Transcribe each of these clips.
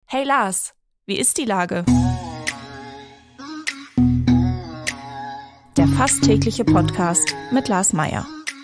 Hey Lars, wie ist die Lage? Der fast tägliche Podcast mit Lars Meier.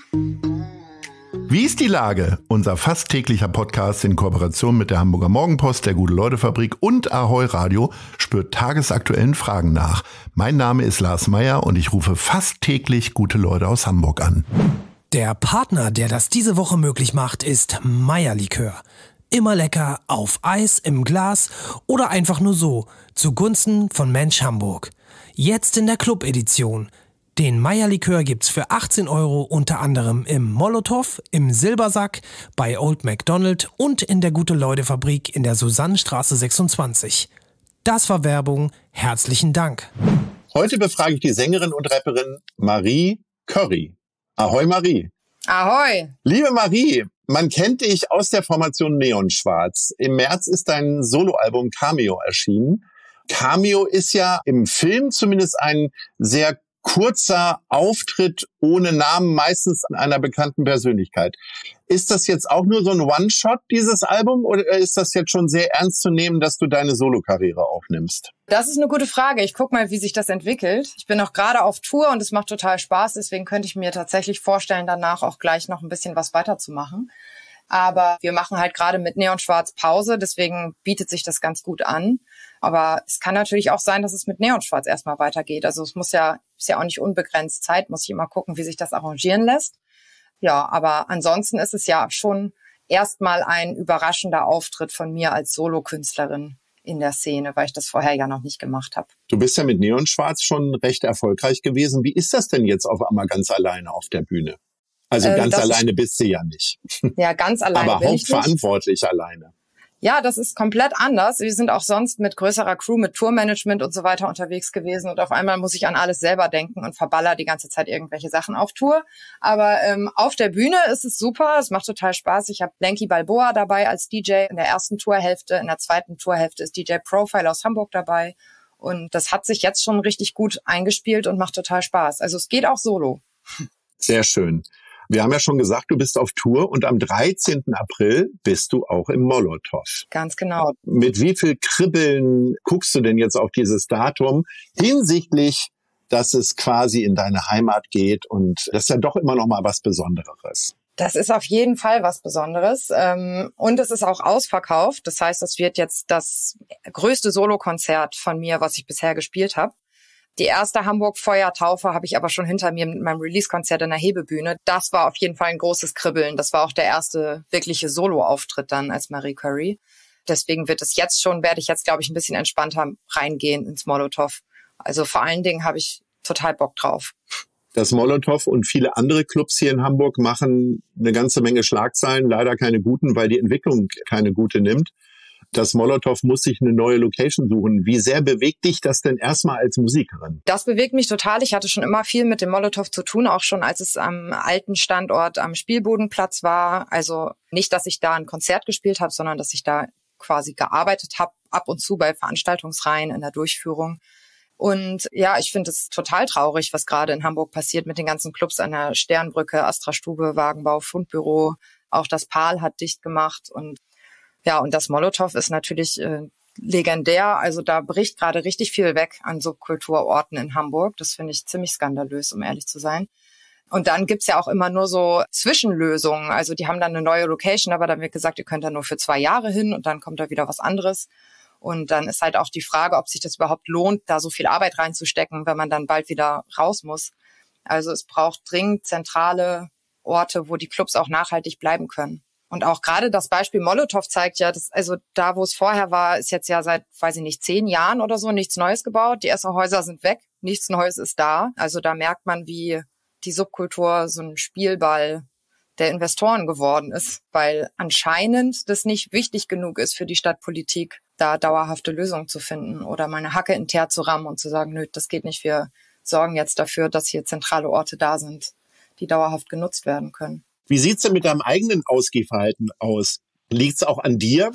Wie ist die Lage? Unser fast täglicher Podcast in Kooperation mit der Hamburger Morgenpost, der Gute-Leute-Fabrik und Ahoi Radio spürt tagesaktuellen Fragen nach. Mein Name ist Lars Meier und ich rufe fast täglich gute Leute aus Hamburg an. Der Partner, der das diese Woche möglich macht, ist Meier Likör. Immer lecker, auf Eis, im Glas oder einfach nur so, zugunsten von Mensch Hamburg. Jetzt in der Club-Edition. Den Meier Likör gibt's für 18 € unter anderem im Molotow, im Silbersack, bei Old MacDonald und in der Gute-Leute-Fabrik in der Susannenstraße 26. Das war Werbung. Herzlichen Dank. Heute befrage ich die Sängerin und Rapperin Marie Curry. Ahoi Marie. Ahoi. Liebe Marie, man kennt dich aus der Formation Neonschwarz. Im März ist dein Soloalbum Cameo erschienen. Cameo ist ja im Film zumindest ein sehr kurzer Auftritt ohne Namen, meistens an einer bekannten Persönlichkeit. Ist das jetzt auch nur so ein One-Shot, dieses Album, oder ist das jetzt schon sehr ernst zu nehmen, dass du deine Solokarriere aufnimmst? Das ist eine gute Frage. Ich guck mal, wie sich das entwickelt. Ich bin auch gerade auf Tour und es macht total Spaß. Deswegen könnte ich mir tatsächlich vorstellen, danach auch gleich noch ein bisschen was weiterzumachen. Aber wir machen halt gerade mit Neonschwarz Pause, deswegen bietet sich das ganz gut an. Aber es kann natürlich auch sein, dass es mit Neonschwarz erstmal weitergeht. Also es ist ja auch nicht unbegrenzt Zeit, muss ich immer gucken, wie sich das arrangieren lässt. Ja, aber ansonsten ist es ja schon erstmal ein überraschender Auftritt von mir als Solokünstlerin in der Szene, weil ich das vorher ja noch nicht gemacht habe. Du bist ja mit Neonschwarz schon recht erfolgreich gewesen. Wie ist das denn jetzt auf einmal ganz alleine auf der Bühne? Also ganz alleine bist du ja nicht. Ja, ganz alleine aber bin ich nicht. Hauptverantwortlich alleine. Ja, das ist komplett anders. Wir sind auch sonst mit größerer Crew, mit Tourmanagement und so weiter unterwegs gewesen. Und auf einmal muss ich an alles selber denken und verballer die ganze Zeit irgendwelche Sachen auf Tour. Aber auf der Bühne ist es super. Es macht total Spaß. Ich habe Blanky Balboa dabei als DJ in der ersten Tourhälfte. In der zweiten Tourhälfte ist DJ Profile aus Hamburg dabei. Und das hat sich jetzt schon richtig gut eingespielt und macht total Spaß. Also es geht auch solo. Sehr schön. Wir haben ja schon gesagt, du bist auf Tour und am 13. April bist du auch im Molotow. Ganz genau. Mit wie viel Kribbeln guckst du denn jetzt auf dieses Datum hinsichtlich, dass es quasi in deine Heimat geht und das ist ja doch immer noch mal was Besonderes? Das ist auf jeden Fall was Besonderes und es ist auch ausverkauft. Das heißt, das wird jetzt das größte Solokonzert von mir, was ich bisher gespielt habe. Die erste Hamburg-Feuertaufe habe ich aber schon hinter mir mit meinem Release-Konzert in der Hebebühne. Das war auf jeden Fall ein großes Kribbeln. Das war auch der erste wirkliche Solo-Auftritt dann als Marie Curry. Deswegen werde ich jetzt, glaube ich, ein bisschen entspannter reingehen ins Molotow. Also vor allen Dingen habe ich total Bock drauf. Das Molotow und viele andere Clubs hier in Hamburg machen eine ganze Menge Schlagzeilen, leider keine guten, weil die Entwicklung keine gute nimmt. Das Molotow muss sich eine neue Location suchen. Wie sehr bewegt dich das denn erstmal als Musikerin? Das bewegt mich total. Ich hatte schon immer viel mit dem Molotow zu tun, auch schon als es am alten Standort am Spielbodenplatz war. Also nicht, dass ich da ein Konzert gespielt habe, sondern dass ich da quasi gearbeitet habe, ab und zu bei Veranstaltungsreihen in der Durchführung. Und ja, ich finde es total traurig, was gerade in Hamburg passiert mit den ganzen Clubs an der Sternbrücke, Astra Stube, Wagenbau, Fundbüro. Auch das PAL hat dicht gemacht und ja, und das Molotow ist natürlich legendär. Also da bricht gerade richtig viel weg an Subkulturorten in Hamburg. Das finde ich ziemlich skandalös, um ehrlich zu sein. Und dann gibt's ja auch immer nur so Zwischenlösungen. Also die haben dann eine neue Location, aber dann wird gesagt, ihr könnt da nur für 2 Jahre hin und dann kommt da wieder was anderes. Und dann ist halt auch die Frage, ob sich das überhaupt lohnt, da so viel Arbeit reinzustecken, wenn man dann bald wieder raus muss. Also es braucht dringend zentrale Orte, wo die Clubs auch nachhaltig bleiben können. Und auch gerade das Beispiel Molotow zeigt ja, dass also da, wo es vorher war, ist jetzt ja seit, 10 Jahren oder so nichts Neues gebaut. Die ersten Häuser sind weg, nichts Neues ist da. Also da merkt man, wie die Subkultur so ein Spielball der Investoren geworden ist, weil anscheinend das nicht wichtig genug ist für die Stadtpolitik, da dauerhafte Lösungen zu finden oder mal eine Hacke in Teer zu rammen und zu sagen, nö, das geht nicht, wir sorgen jetzt dafür, dass hier zentrale Orte da sind, die dauerhaft genutzt werden können. Wie sieht's denn mit deinem eigenen Ausgehverhalten aus? Liegt's auch an dir,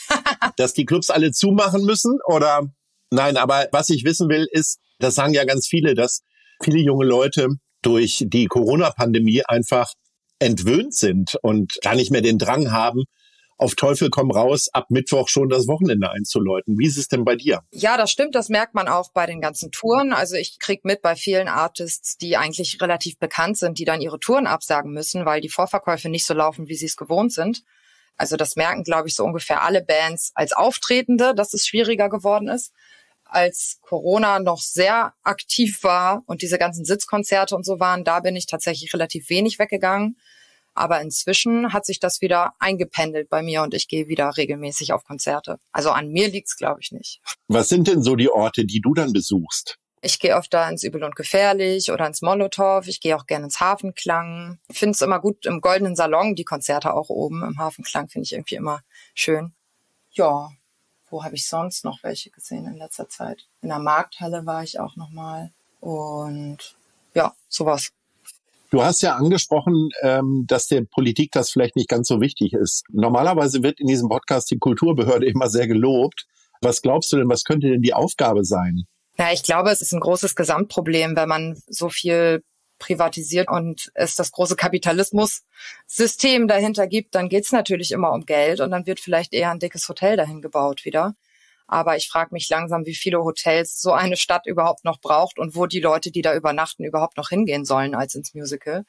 dass die Clubs alle zumachen müssen? Oder nein, aber was ich wissen will, ist, das sagen ja ganz viele, dass viele junge Leute durch die Corona-Pandemie einfach entwöhnt sind und gar nicht mehr den Drang haben, auf Teufel komm raus, ab Mittwoch schon das Wochenende einzuläuten. Wie ist es denn bei dir? Ja, das stimmt. Das merkt man auch bei den ganzen Touren. Also ich krieg mit bei vielen Artists, die eigentlich relativ bekannt sind, die dann ihre Touren absagen müssen, weil die Vorverkäufe nicht so laufen, wie sie es gewohnt sind. Also das merken, glaube ich, so ungefähr alle Bands als Auftretende, dass es schwieriger geworden ist. Als Corona noch sehr aktiv war und diese ganzen Sitzkonzerte und so waren, da bin ich tatsächlich relativ wenig weggegangen. Aber inzwischen hat sich das wieder eingependelt bei mir und ich gehe wieder regelmäßig auf Konzerte. Also an mir liegt's, glaube ich, nicht. Was sind denn so die Orte, die du dann besuchst? Ich gehe oft da ins Übel und Gefährlich oder ins Molotow. Ich gehe auch gerne ins Hafenklang. Ich finde es immer gut im Goldenen Salon, die Konzerte auch oben im Hafenklang finde ich irgendwie immer schön. Ja, wo habe ich sonst noch welche gesehen in letzter Zeit? In der Markthalle war ich auch noch mal und ja, sowas. Du hast ja angesprochen, dass der Politik das vielleicht nicht ganz so wichtig ist. Normalerweise wird in diesem Podcast die Kulturbehörde immer sehr gelobt. Was glaubst du denn, was könnte denn die Aufgabe sein? Ja, ich glaube, es ist ein großes Gesamtproblem, wenn man so viel privatisiert und es das große Kapitalismus-System dahinter gibt, dann geht's natürlich immer um Geld und dann wird vielleicht eher ein dickes Hotel dahin gebaut wieder. Aber ich frage mich langsam, wie viele Hotels so eine Stadt überhaupt noch braucht und wo die Leute, die da übernachten, überhaupt noch hingehen sollen als ins Musical.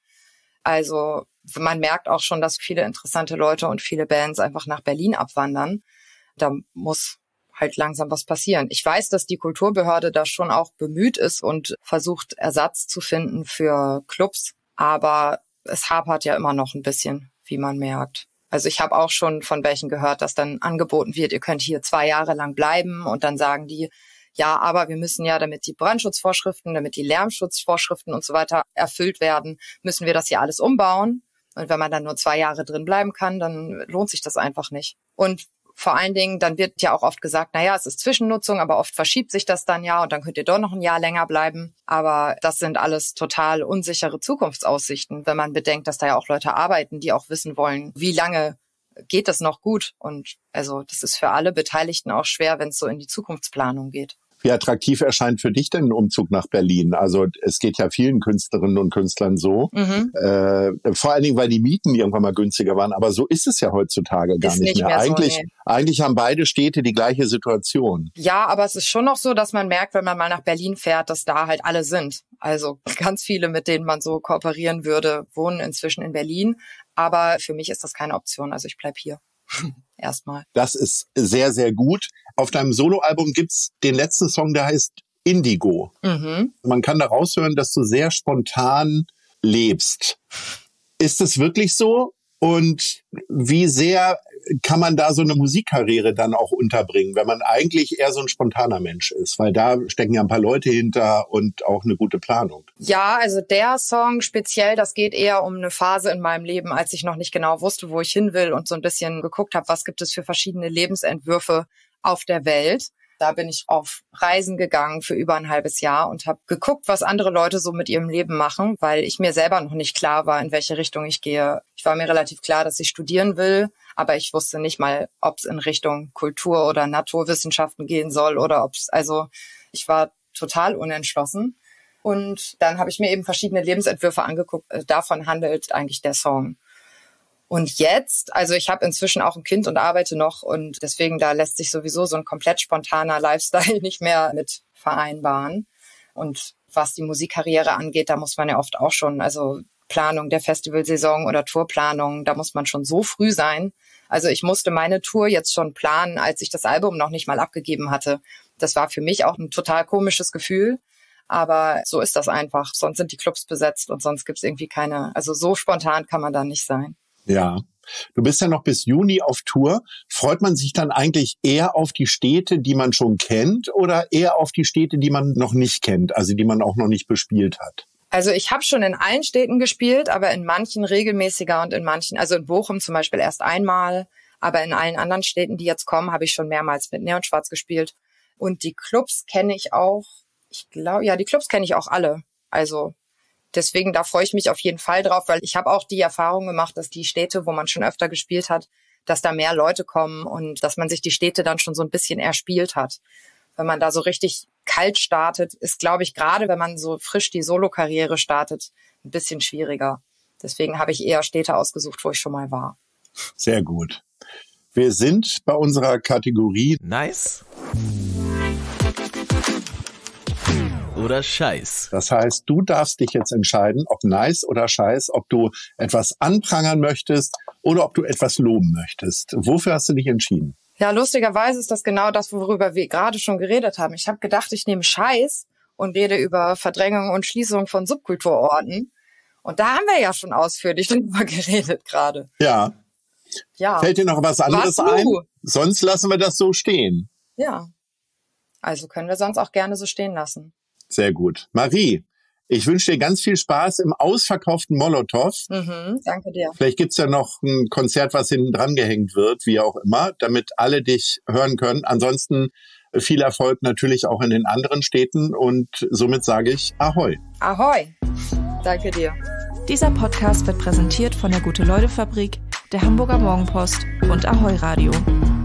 Also man merkt auch schon, dass viele interessante Leute und viele Bands einfach nach Berlin abwandern. Da muss halt langsam was passieren. Ich weiß, dass die Kulturbehörde da schon auch bemüht ist und versucht, Ersatz zu finden für Clubs. Aber es hapert ja immer noch ein bisschen, wie man merkt. Also ich habe auch schon von welchen gehört, dass dann angeboten wird, ihr könnt hier 2 Jahre lang bleiben und dann sagen die, ja, aber wir müssen ja, damit die Brandschutzvorschriften, damit die Lärmschutzvorschriften und so weiter erfüllt werden, müssen wir das hier alles umbauen. Und wenn man dann nur 2 Jahre drin bleiben kann, dann lohnt sich das einfach nicht. Und vor allen Dingen, dann wird ja auch oft gesagt, naja, es ist Zwischennutzung, aber oft verschiebt sich das dann ja und dann könnt ihr doch noch ein Jahr länger bleiben. Aber das sind alles total unsichere Zukunftsaussichten, wenn man bedenkt, dass da ja auch Leute arbeiten, die auch wissen wollen, wie lange geht das noch gut. Und also das ist für alle Beteiligten auch schwer, wenn es so in die Zukunftsplanung geht. Wie attraktiv erscheint für dich denn ein Umzug nach Berlin? Also es geht ja vielen Künstlerinnen und Künstlern so. Vor allen Dingen, weil die Mieten irgendwann mal günstiger waren. Aber so ist es ja heutzutage gar nicht mehr. Eigentlich haben beide Städte die gleiche Situation. Ja, aber es ist schon noch so, dass man merkt, wenn man mal nach Berlin fährt, dass da halt alle sind. Also ganz viele, mit denen man so kooperieren würde, wohnen inzwischen in Berlin. Aber für mich ist das keine Option. Also ich bleib hier. Erstmal. Das ist sehr, sehr gut. Auf deinem Soloalbum gibt's den letzten Song, der heißt Indigo. Man kann da raushören, dass du sehr spontan lebst. Ist es wirklich so? Und wie sehr kann man da so eine Musikkarriere dann auch unterbringen, wenn man eigentlich eher so ein spontaner Mensch ist? Weil da stecken ja ein paar Leute hinter und auch eine gute Planung. Ja, also der Song speziell, das geht eher um eine Phase in meinem Leben, als ich noch nicht genau wusste, wo ich hin will und so ein bisschen geguckt habe, was gibt es für verschiedene Lebensentwürfe auf der Welt. Da bin ich auf Reisen gegangen für über ein halbes Jahr und habe geguckt, was andere Leute so mit ihrem Leben machen, weil ich mir selber noch nicht klar war, in welche Richtung ich gehe. Ich war mir relativ klar, dass ich studieren will, aber ich wusste nicht mal, ob es in Richtung Kultur- oder Naturwissenschaften gehen soll oder ich war total unentschlossen. Und dann habe ich mir eben verschiedene Lebensentwürfe angeguckt. Davon handelt eigentlich der Song. Und jetzt, also ich habe inzwischen auch ein Kind und arbeite noch und deswegen da lässt sich sowieso so ein komplett spontaner Lifestyle nicht mehr mit vereinbaren. Und was die Musikkarriere angeht, da muss man ja oft auch schon, also Planung der Festivalsaison oder Tourplanung, da muss man schon so früh sein. Also ich musste meine Tour jetzt schon planen, als ich das Album noch nicht mal abgegeben hatte. Das war für mich auch ein total komisches Gefühl. Aber so ist das einfach. Sonst sind die Clubs besetzt und sonst gibt's irgendwie keine, also so spontan kann man da nicht sein. Ja, du bist ja noch bis Juni auf Tour. Freut man sich dann eigentlich eher auf die Städte, die man schon kennt oder eher auf die Städte, die man noch nicht kennt, also die man auch noch nicht bespielt hat? Also ich habe schon in allen Städten gespielt, aber in manchen regelmäßiger und in manchen, also in Bochum zum Beispiel erst einmal, aber in allen anderen Städten, die jetzt kommen, habe ich schon mehrmals mit Neon Schwarz gespielt. Und die Clubs kenne ich auch, ich glaube, ja, die Clubs kenne ich auch alle. Also deswegen, da freue ich mich auf jeden Fall drauf, weil ich habe auch die Erfahrung gemacht, dass die Städte, wo man schon öfter gespielt hat, dass da mehr Leute kommen und dass man sich die Städte dann schon so ein bisschen erspielt hat. Wenn man da so richtig kalt startet, ist, glaube ich, gerade wenn man so frisch die Solo-Karriere startet, ein bisschen schwieriger. Deswegen habe ich eher Städte ausgesucht, wo ich schon mal war. Sehr gut. Wir sind bei unserer Kategorie Nice oder Scheiß. Das heißt, du darfst dich jetzt entscheiden, ob nice oder scheiß, ob du etwas anprangern möchtest oder ob du etwas loben möchtest. Wofür hast du dich entschieden? Ja, lustigerweise ist das genau das, worüber wir gerade schon geredet haben. Ich habe gedacht, ich nehme Scheiß und rede über Verdrängung und Schließung von Subkulturorten. Und da haben wir ja schon ausführlich drüber geredet gerade. Ja. Fällt dir noch was anderes ein? Sonst lassen wir das so stehen. Ja. Also können wir sonst auch gerne so stehen lassen. Sehr gut. Marie, ich wünsche dir ganz viel Spaß im ausverkauften Molotow. Danke dir. Vielleicht gibt's ja noch ein Konzert, was hinten dran gehängt wird, wie auch immer, damit alle dich hören können. Ansonsten viel Erfolg natürlich auch in den anderen Städten und somit sage ich Ahoi. Ahoi. Danke dir. Dieser Podcast wird präsentiert von der Gute-Leute-Fabrik, der Hamburger Morgenpost und Ahoi Radio.